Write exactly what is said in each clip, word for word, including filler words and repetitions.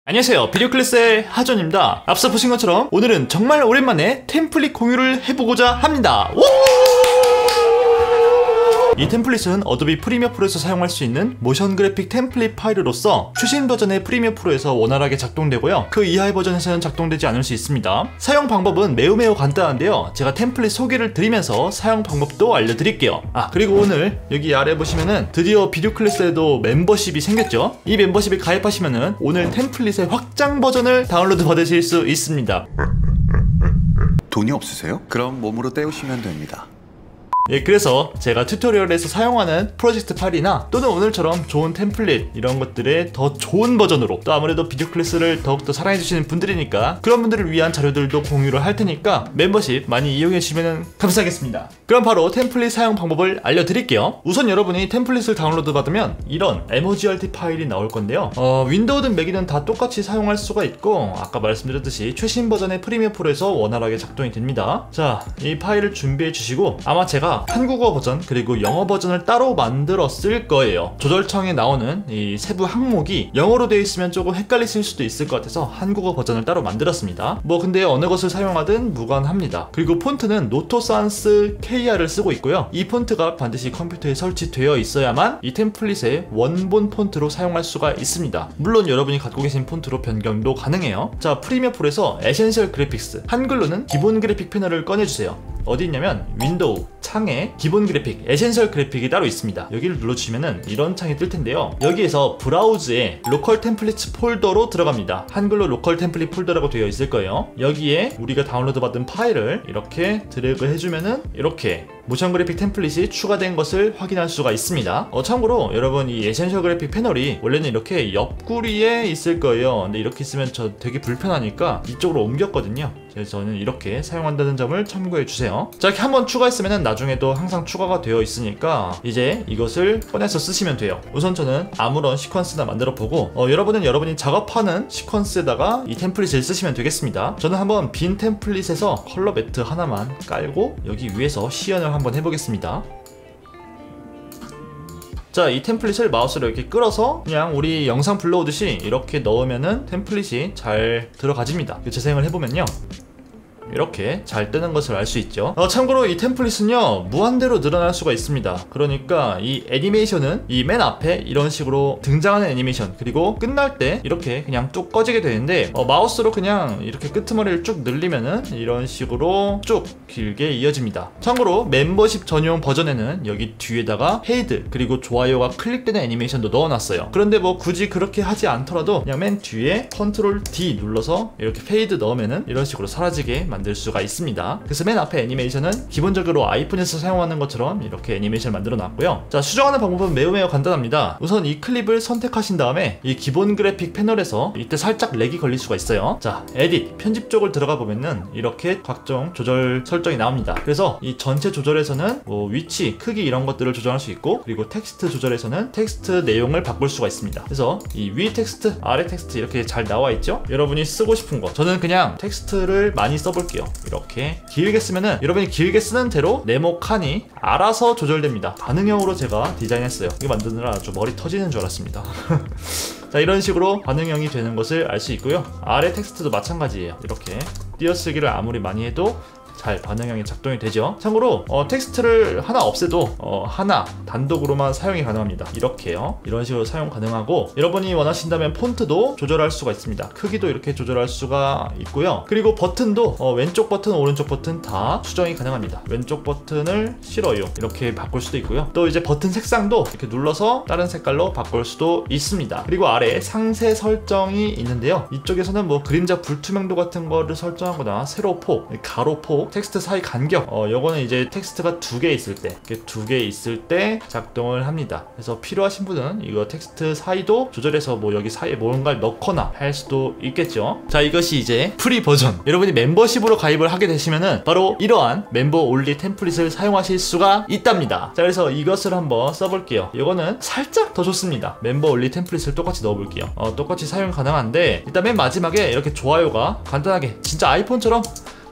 안녕하세요, 비디오 클래스의 하존입니다. 앞서 보신 것처럼 오늘은 정말 오랜만에 템플릿 공유를 해보고자 합니다. 우! 이 템플릿은 어도비 프리미어 프로에서 사용할 수 있는 모션 그래픽 템플릿 파일로서 최신 버전의 프리미어 프로에서 원활하게 작동되고요, 그 이하의 버전에서는 작동되지 않을 수 있습니다. 사용 방법은 매우 매우 간단한데요, 제가 템플릿 소개를 드리면서 사용 방법도 알려드릴게요. 아, 그리고 오늘 여기 아래 보시면은 드디어 비디오 클래스에도 멤버십이 생겼죠. 이 멤버십에 가입하시면은 오늘 템플릿의 확장 버전을 다운로드 받으실 수 있습니다. 돈이 없으세요? 그럼 몸으로 때우시면 됩니다. 예, 그래서 제가 튜토리얼에서 사용하는 프로젝트 파일이나 또는 오늘처럼 좋은 템플릿 이런 것들의 더 좋은 버전으로, 또 아무래도 비디오 클래스를 더욱더 사랑해주시는 분들이니까 그런 분들을 위한 자료들도 공유를 할 테니까 멤버십 많이 이용해 주시면 감사하겠습니다. 그럼 바로 템플릿 사용 방법을 알려드릴게요. 우선 여러분이 템플릿을 다운로드 받으면 이런 엠오지알티 파일이 나올 건데요, 어, 윈도우든 맥이든 다 똑같이 사용할 수가 있고, 아까 말씀드렸듯이 최신 버전의 프리미어 프로에서 원활하게 작동이 됩니다. 자, 이 파일을 준비해 주시고, 아마 제가 한국어 버전 그리고 영어 버전을 따로 만들었을 거예요. 조절창에 나오는 이 세부 항목이 영어로 되어 있으면 조금 헷갈리실 수도 있을 것 같아서 한국어 버전을 따로 만들었습니다. 뭐 근데 어느 것을 사용하든 무관합니다. 그리고 폰트는 노토산스 케이알을 쓰고 있고요, 이 폰트가 반드시 컴퓨터에 설치되어 있어야만 이 템플릿의 원본 폰트로 사용할 수가 있습니다. 물론 여러분이 갖고 계신 폰트로 변경도 가능해요. 자, 프리미어 프로에서 에센셜 그래픽스, 한글로는 기본 그래픽 패널을 꺼내주세요. 어디 있냐면 윈도우 창에 기본 그래픽, 에센셜 그래픽이 따로 있습니다. 여기를 눌러주시면은 이런 창이 뜰 텐데요, 여기에서 브라우즈에 로컬 템플릿 폴더로 들어갑니다. 한글로 로컬 템플릿 폴더라고 되어 있을 거예요. 여기에 우리가 다운로드 받은 파일을 이렇게 드래그 해주면은 이렇게 모션 그래픽 템플릿이 추가된 것을 확인할 수가 있습니다. 어, 참고로 여러분, 이 에센셜 그래픽 패널이 원래는 이렇게 옆구리에 있을 거예요. 근데 이렇게 있으면 저 되게 불편하니까 이쪽으로 옮겼거든요. 그래서 저는 이렇게 사용한다는 점을 참고해 주세요. 자, 이렇게 한번 추가했으면 나중에도 항상 추가가 되어 있으니까 이제 이것을 꺼내서 쓰시면 돼요. 우선 저는 아무런 시퀀스나 만들어 보고, 어, 여러분은 여러분이 작업하는 시퀀스에다가 이 템플릿을 쓰시면 되겠습니다. 저는 한번 빈 템플릿에서 컬러 매트 하나만 깔고 여기 위에서 시연을 한번 해보겠습니다. 자, 이 템플릿을 마우스로 이렇게 끌어서 그냥 우리 영상 불러오듯이 이렇게 넣으면은 템플릿이 잘 들어가집니다. 재생을 해보면요, 이렇게 잘 뜨는 것을 알 수 있죠. 어, 참고로 이 템플릿은요, 무한대로 늘어날 수가 있습니다. 그러니까 이 애니메이션은 이 맨 앞에 이런 식으로 등장하는 애니메이션, 그리고 끝날 때 이렇게 그냥 쭉 꺼지게 되는데, 어, 마우스로 그냥 이렇게 끄트머리를 쭉 늘리면은 이런 식으로 쭉 길게 이어집니다. 참고로 멤버십 전용 버전에는 여기 뒤에다가 헤이드 그리고 좋아요가 클릭되는 애니메이션도 넣어놨어요. 그런데 뭐 굳이 그렇게 하지 않더라도 그냥 맨 뒤에 컨트롤 디 눌러서 이렇게 페이드 넣으면은 이런 식으로 사라지게 만듭니다. 만들 수가 있습니다. 그래서 맨 앞에 애니메이션은 기본적으로 아이폰에서 사용하는 것처럼 이렇게 애니메이션을 만들어 놨고요. 자, 수정하는 방법은 매우 매우 간단합니다. 우선 이 클립을 선택하신 다음에 이 기본 그래픽 패널에서 이때 살짝 렉이 걸릴 수가 있어요. 자, 에딧, 편집 쪽을 들어가 보면은 이렇게 각종 조절 설정이 나옵니다. 그래서 이 전체 조절에서는 뭐 위치, 크기 이런 것들을 조절할 수 있고, 그리고 텍스트 조절에서는 텍스트 내용을 바꿀 수가 있습니다. 그래서 이 위 텍스트, 아래 텍스트 이렇게 잘 나와 있죠? 여러분이 쓰고 싶은 거, 저는 그냥 텍스트를 많이 써볼게요. 이렇게 길게 쓰면은 여러분이 길게 쓰는 대로 네모 칸이 알아서 조절됩니다. 반응형으로 제가 디자인했어요. 이거 만드느라 아주 머리 터지는 줄 알았습니다. 자, 이런 식으로 반응형이 되는 것을 알 수 있고요. 아래 텍스트도 마찬가지예요. 이렇게 띄어쓰기를 아무리 많이 해도 잘 반응형이 작동이 되죠. 참고로 어, 텍스트를 하나 없애도 어, 하나 단독으로만 사용이 가능합니다. 이렇게요. 이런 식으로 사용 가능하고, 여러분이 원하신다면 폰트도 조절할 수가 있습니다. 크기도 이렇게 조절할 수가 있고요. 그리고 버튼도 어, 왼쪽 버튼, 오른쪽 버튼 다 수정이 가능합니다. 왼쪽 버튼을 싫어요 이렇게 바꿀 수도 있고요. 또 이제 버튼 색상도 이렇게 눌러서 다른 색깔로 바꿀 수도 있습니다. 그리고 아래에 상세 설정이 있는데요, 이쪽에서는 뭐 그림자 불투명도 같은 거를 설정하거나 세로폭, 가로폭, 텍스트 사이 간격, 어, 요거는 이제 텍스트가 두 개 있을 때, 이렇게 두 개 있을 때 작동을 합니다. 그래서 필요하신 분은 이거 텍스트 사이도 조절해서 뭐 여기 사이에 뭔가를 넣거나 할 수도 있겠죠. 자, 이것이 이제 프리 버전. 여러분이 멤버십으로 가입을 하게 되시면은 바로 이러한 멤버 올리 템플릿을 사용하실 수가 있답니다. 자, 그래서 이것을 한번 써볼게요. 이거는 살짝 더 좋습니다. 멤버 올리 템플릿을 똑같이 넣어볼게요. 어, 똑같이 사용 가능한데, 일단 맨 마지막에 이렇게 좋아요가 간단하게 진짜 아이폰처럼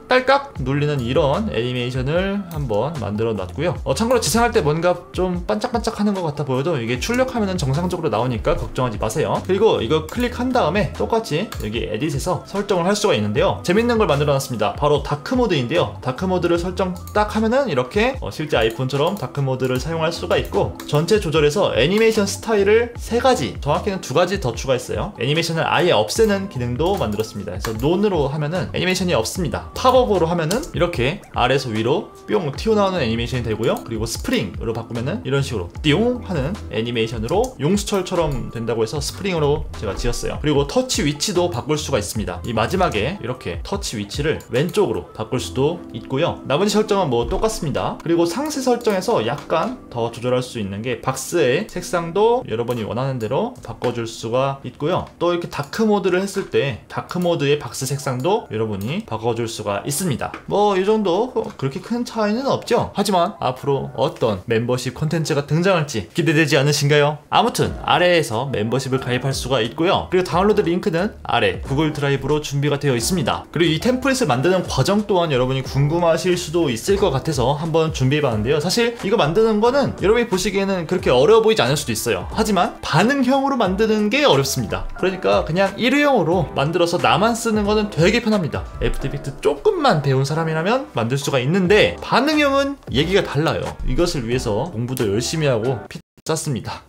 딸깍 눌리는 이런 애니메이션을 한번 만들어 놨고요. 어, 참고로 지상할 때 뭔가 좀 반짝반짝하는 것 같아 보여도 이게 출력하면 정상적으로 나오니까 걱정하지 마세요. 그리고 이거 클릭한 다음에 똑같이 여기 에딧에서 설정을 할 수가 있는데요. 재밌는 걸 만들어 놨습니다. 바로 다크모드인데요. 다크모드를 설정 딱 하면은 이렇게 어, 실제 아이폰처럼 다크모드를 사용할 수가 있고, 전체 조절에서 애니메이션 스타일을 세 가지, 정확히는 두 가지 더 추가했어요. 애니메이션을 아예 없애는 기능도 만들었습니다. 그래서 논으로 하면은 애니메이션이 없습니다. 팝업으로 하면은 이렇게 아래에서 위로 뿅 튀어나오는 애니메이션이 되고요. 그리고 스프링으로 바꾸면은 이런 식으로 띠용 하는 애니메이션으로 용수철처럼 된다고 해서 스프링으로 제가 지었어요. 그리고 터치 위치도 바꿀 수가 있습니다. 이 마지막에 이렇게 터치 위치를 왼쪽으로 바꿀 수도 있고요. 나머지 설정은 뭐 똑같습니다. 그리고 상세 설정에서 약간 더 조절할 수 있는 게 박스의 색상도 여러분이 원하는 대로 바꿔줄 수가 있고요. 또 이렇게 다크 모드를 했을 때 다크 모드의 박스 색상도 여러분이 바꿔줄 수가 있습니다. 뭐 이 정도 그렇게 큰 차이는 없죠. 하지만 앞으로 어떤 멤버십 콘텐츠가 등장할지 기대되지 않으신가요? 아무튼 아래에서 멤버십을 가입할 수가 있고요. 그리고 다운로드 링크는 아래 구글 드라이브로 준비가 되어 있습니다. 그리고 이 템플릿을 만드는 과정 또한 여러분이 궁금하실 수도 있을 것 같아서 한번 준비해봤는데요. 사실 이거 만드는 거는 여러분이 보시기에는 그렇게 어려워 보이지 않을 수도 있어요. 하지만 반응형으로 만드는 게 어렵습니다. 그러니까 그냥 일회용으로 만들어서 나만 쓰는 거는 되게 편합니다. 애프터 이펙트 조금만 배운 사람이라면 만들 수가 있는데, 반응형은 얘기가 달라요. 이것을 위해서 공부도 열심히 하고 피 짰습니다.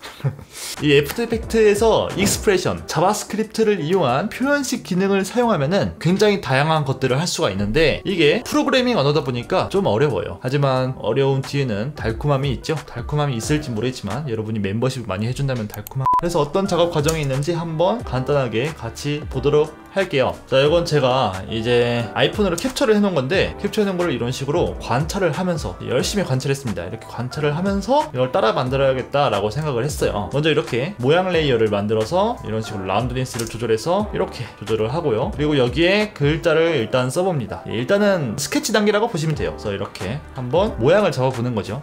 이 애프터 이펙트에서 익스프레션, 자바스크립트를 이용한 표현식 기능을 사용하면은 굉장히 다양한 것들을 할 수가 있는데, 이게 프로그래밍 언어다 보니까 좀 어려워요. 하지만 어려운 뒤에는 달콤함이 있죠. 달콤함이 있을지 모르겠지만 여러분이 멤버십을 많이 해준다면 달콤함. 그래서 어떤 작업 과정이 있는지 한번 간단하게 같이 보도록 할게요. 자, 이건 제가 이제 아이폰으로 캡처를 해놓은 건데, 캡처해놓은 걸 이런 식으로 관찰을 하면서 열심히 관찰했습니다. 이렇게 관찰을 하면서 이걸 따라 만들어야겠다 라고 생각을 했어요. 먼저 이렇게 모양 레이어를 만들어서 이런 식으로 라운드니스를 조절해서 이렇게 조절을 하고요. 그리고 여기에 글자를 일단 써봅니다. 일단은 스케치 단계라고 보시면 돼요. 그래서 이렇게 한번 모양을 잡아보는 거죠.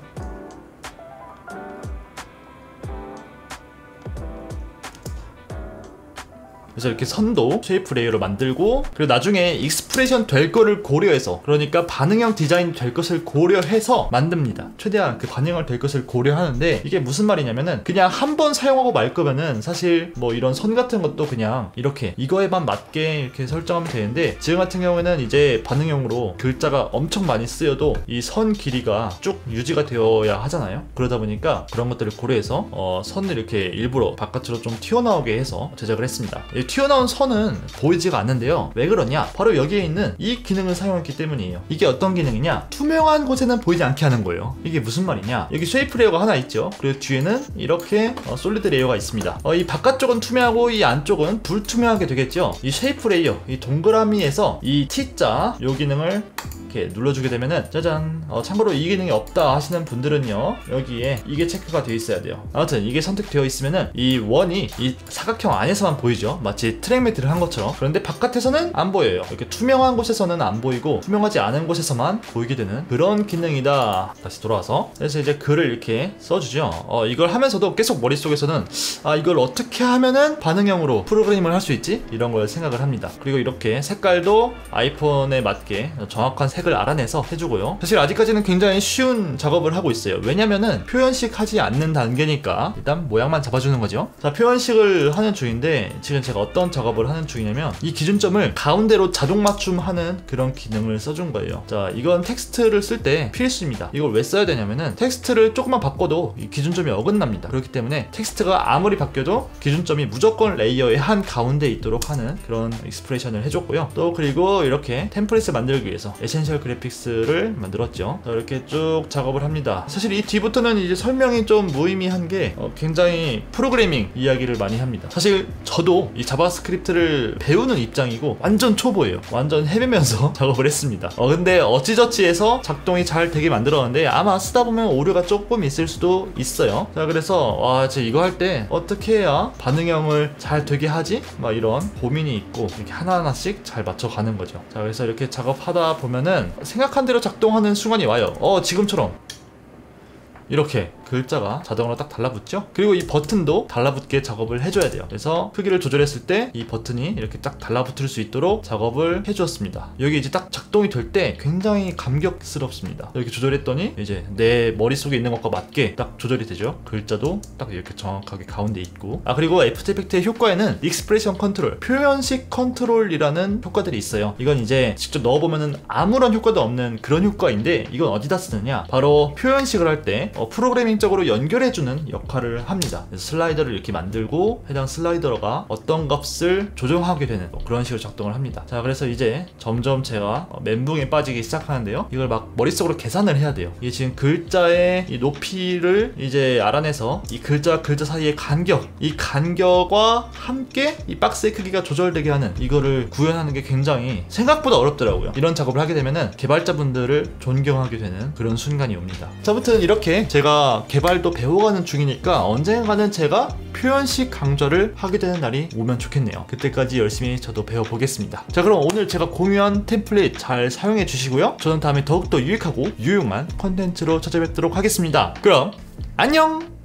그래서 이렇게 선도 쉐이프 레이어로 만들고, 그리고 나중에 익스프레션 될 거를 고려해서, 그러니까 반응형 디자인 될 것을 고려해서 만듭니다. 최대한 그 반응형 될 것을 고려하는데, 이게 무슨 말이냐면은 그냥 한 번 사용하고 말 거면은 사실 뭐 이런 선 같은 것도 그냥 이렇게 이거에만 맞게 이렇게 설정하면 되는데, 지금 같은 경우에는 이제 반응형으로 글자가 엄청 많이 쓰여도 이 선 길이가 쭉 유지가 되어야 하잖아요. 그러다 보니까 그런 것들을 고려해서 어, 선을 이렇게 일부러 바깥으로 좀 튀어나오게 해서 제작을 했습니다. 튀어나온 선은 보이지가 않는데요. 왜 그러냐? 바로 여기에 있는 이 기능을 사용했기 때문이에요. 이게 어떤 기능이냐? 투명한 곳에는 보이지 않게 하는 거예요. 이게 무슨 말이냐? 여기 쉐이프 레이어가 하나 있죠. 그리고 뒤에는 이렇게 어, 솔리드 레이어가 있습니다. 어, 이 바깥쪽은 투명하고 이 안쪽은 불투명하게 되겠죠. 이 쉐이프 레이어, 이 동그라미에서 이 T자 요 기능을 이렇게 눌러주게 되면은 짜잔. 어, 참고로 이 기능이 없다 하시는 분들은요, 여기에 이게 체크가 되어 있어야 돼요. 아무튼 이게 선택되어 있으면은 이 원이 이 사각형 안에서만 보이죠. 마치 트랙 매트를 한 것처럼. 그런데 바깥에서는 안 보여요. 이렇게 투명한 곳에서는 안 보이고 투명하지 않은 곳에서만 보이게 되는 그런 기능이다. 다시 돌아와서 그래서 이제 글을 이렇게 써주죠. 어, 이걸 하면서도 계속 머릿속에서는 아, 이걸 어떻게 하면은 반응형으로 프로그램을 할 수 있지? 이런 걸 생각을 합니다. 그리고 이렇게 색깔도 아이폰에 맞게 정확한 색을 알아내서 해주고요. 사실 아직까지는 굉장히 쉬운 작업을 하고 있어요. 왜냐면은 표현식 하지 않는 단계니까 일단 모양만 잡아주는 거죠. 자, 표현식을 하는 중인데, 지금 제가 어떤 작업을 하는 중이냐면 이 기준점을 가운데로 자동 맞춤하는 그런 기능을 써준 거예요. 자, 이건 텍스트를 쓸 때 필수입니다. 이걸 왜 써야 되냐면은 텍스트를 조금만 바꿔도 이 기준점이 어긋납니다. 그렇기 때문에 텍스트가 아무리 바뀌어도 기준점이 무조건 레이어의 한 가운데에 있도록 하는 그런 익스프레션을 해줬고요. 또 그리고 이렇게 템플릿을 만들기 위해서 에센셜 그래픽스를 만들었죠. 자, 이렇게 쭉 작업을 합니다. 사실 이 뒤부터는 이제 설명이 좀 무의미한 게 어, 굉장히 프로그래밍 이야기를 많이 합니다. 사실 저도 이 자바스크립트를 배우는 입장이고 완전 초보예요. 완전 헤매면서 작업을 했습니다. 어, 근데 어찌저찌해서 작동이 잘 되게 만들었는데 아마 쓰다 보면 오류가 조금 있을 수도 있어요. 자, 그래서 와, 제 이거 할 때 어떻게 해야 반응형을 잘 되게 하지? 막 이런 고민이 있고 이렇게 하나하나씩 잘 맞춰가는 거죠. 자, 그래서 이렇게 작업하다 보면은 생각한 대로 작동하는 순간이 와요. 어, 지금처럼 이렇게 글자가 자동으로 딱 달라붙죠. 그리고 이 버튼도 달라붙게 작업을 해줘야 돼요. 그래서 크기를 조절했을 때 이 버튼이 이렇게 딱 달라붙을 수 있도록 작업을 해주었습니다. 여기 이제 딱 작동이 될 때 굉장히 감격스럽습니다. 이렇게 조절했더니 이제 내 머릿속에 있는 것과 맞게 딱 조절이 되죠. 글자도 딱 이렇게 정확하게 가운데 있고. 아 그리고 애프터 이펙트의 효과에는 익스프레션 컨트롤, 표현식 컨트롤이라는 효과들이 있어요. 이건 이제 직접 넣어보면은 아무런 효과도 없는 그런 효과인데, 이건 어디다 쓰느냐, 바로 표현식을 할 때 어, 프로그래밍적으로 연결해주는 역할을 합니다. 그래서 슬라이더를 이렇게 만들고 해당 슬라이더가 어떤 값을 조정하게 되는 뭐 그런 식으로 작동을 합니다. 자, 그래서 이제 점점 제가 어, 멘붕에 빠지기 시작하는데요. 이걸 막 머릿속으로 계산을 해야 돼요. 이게 지금 글자의 이 높이를 이제 알아내서 이 글자와 글자 사이의 간격, 이 간격과 함께 이 박스의 크기가 조절되게 하는, 이거를 구현하는 게 굉장히 생각보다 어렵더라고요. 이런 작업을 하게 되면은 개발자분들을 존경하게 되는 그런 순간이 옵니다. 자, 아무튼 이렇게 제가 개발도 배워가는 중이니까 언젠가는 제가 표현식 강좌를 하게 되는 날이 오면 좋겠네요. 그때까지 열심히 저도 배워보겠습니다. 자, 그럼 오늘 제가 공유한 템플릿 잘 사용해 주시고요. 저는 다음에 더욱더 유익하고 유용한 컨텐츠로 찾아뵙도록 하겠습니다. 그럼 안녕!